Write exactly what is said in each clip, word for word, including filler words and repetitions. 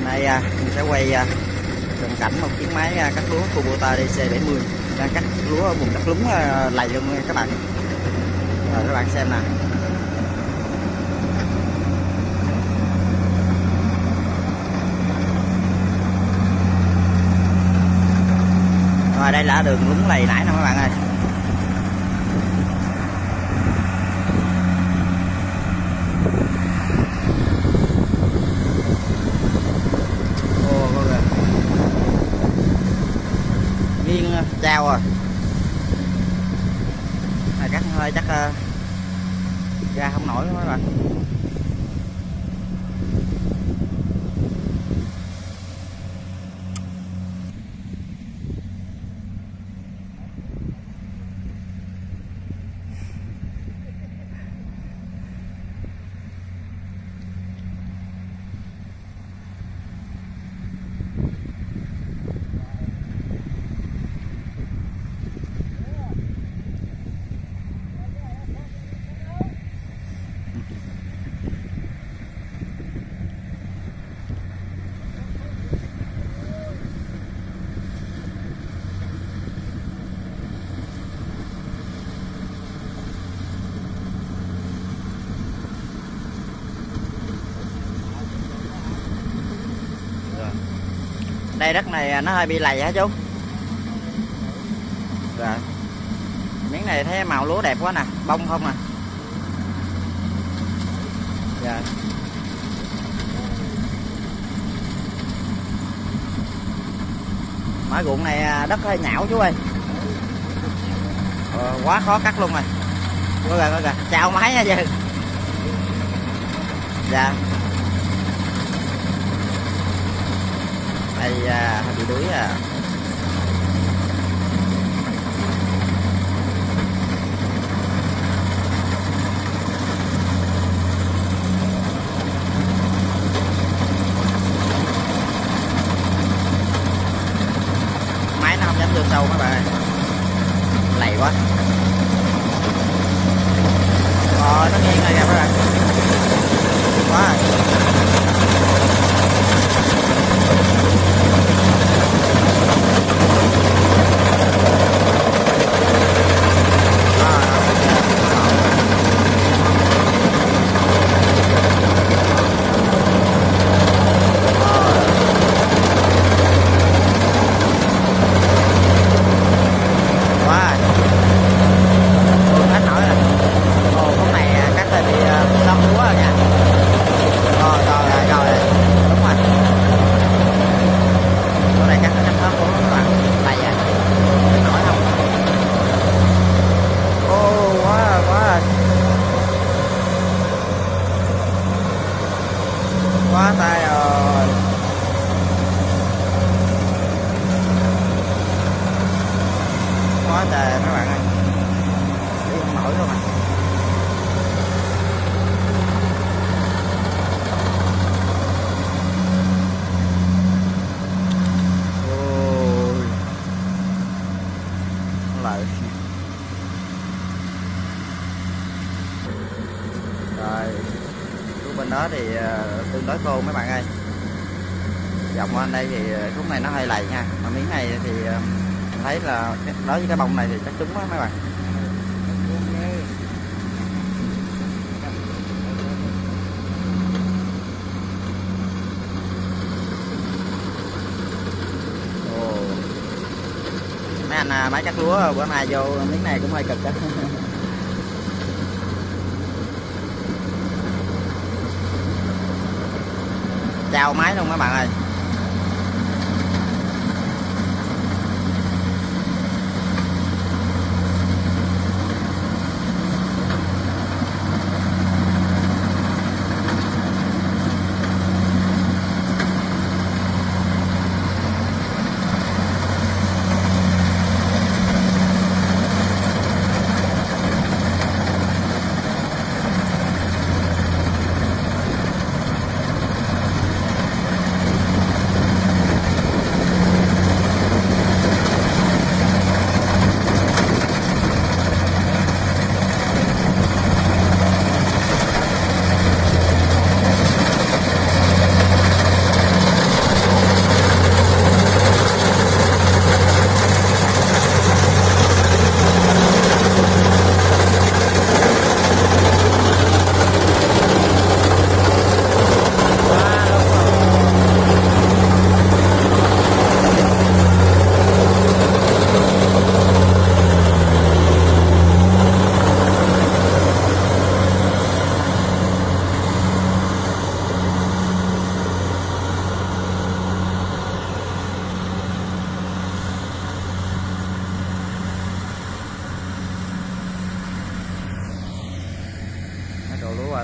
Đây à, mình sẽ quay à, cận cảnh một chiếc máy à, cắt lúa Kubota D C bảy mươi đang cắt lúa ở vùng đất lúng à, lầy luôn nha các bạn. Rồi các bạn xem nè. Rồi đây là đường lúng lầy nãy nè các bạn ơi. Nghiêng trao rồi. Này cắt hơi chắc uh, ra không nổi các bạn. Đây đất này nó hơi bị lầy hả chú? Rồi. Miếng này thấy màu lúa đẹp quá nè, bông không à. Rồi. Mã ruộng này đất hơi nhão chú ơi. Ờ, quá khó cắt luôn rồi. Có kìa, có kìa, chào máy nha chứ. Dạ. Đây à, bị đuối à. Máy nó không dám vô sâu các bạn ơi, lầy quá. Ờ, nó nghiêng rồi kìa các bạn. Quá à. Quá tay rồi. Quá trời các bạn ơi. Đi không nổi luôn à. Ôi. Lợi. Rồi. Bên đó thì uh, tương đối khô mấy bạn ơi. Dòng qua đây thì khúc này nó hơi lầy nha, mà miếng này thì uh, thấy là đối với cái bông này thì chắc trúng á mấy bạn. Ồ. Mấy anh uh, máy cắt lúa bữa nay vô miếng này cũng hơi cực đó. Chào máy luôn các bạn ơi.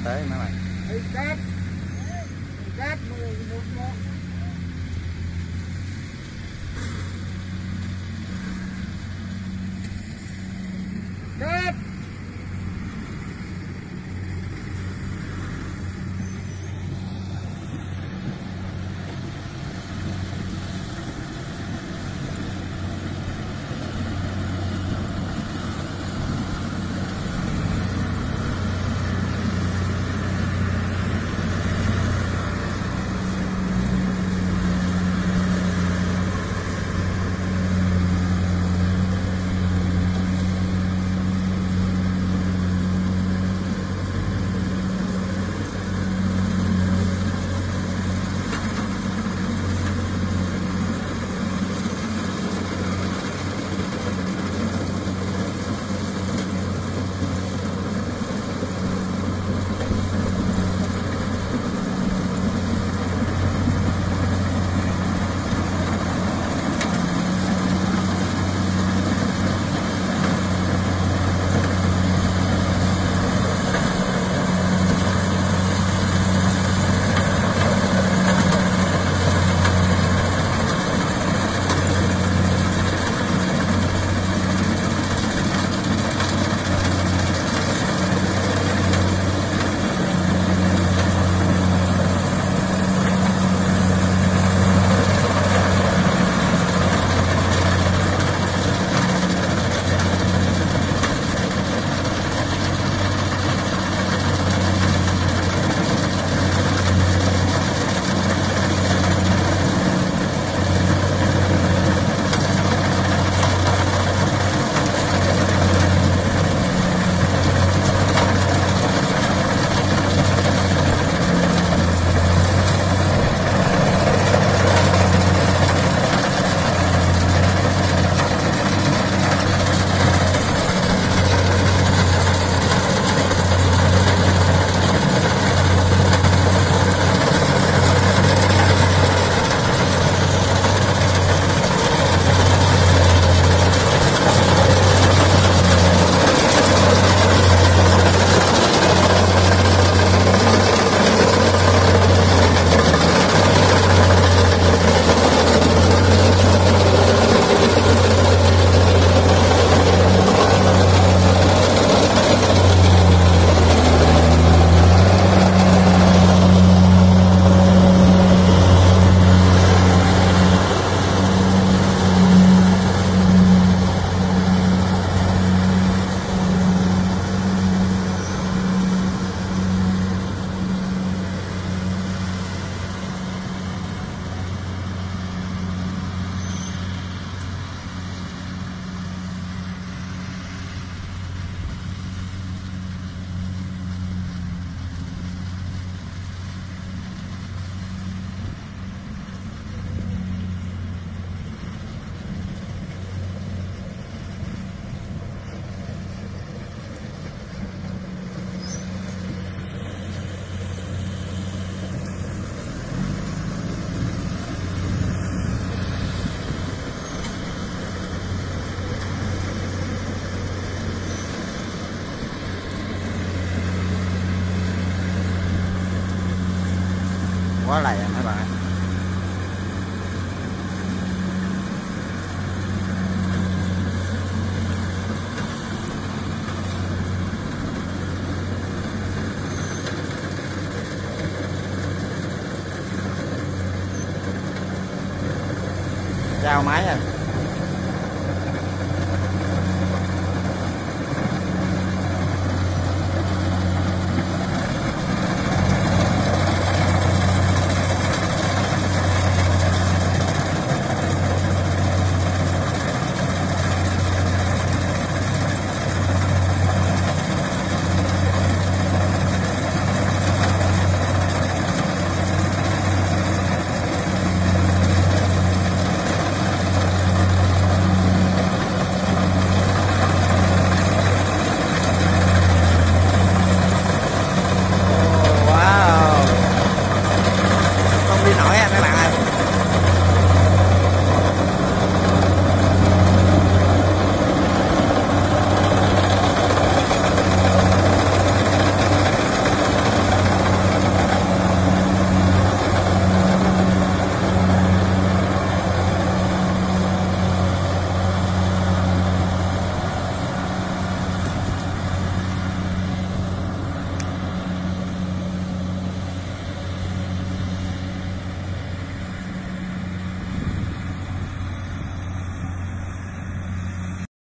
tới mấy bạn. Cát. Cát một một. Cát. Quá lầy à mấy bạn ơi. Chào máy à. Không đi nổi à mấy bạn.